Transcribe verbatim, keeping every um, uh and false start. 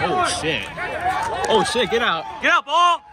Oh shit. Oh shit, get out. Get out, ball.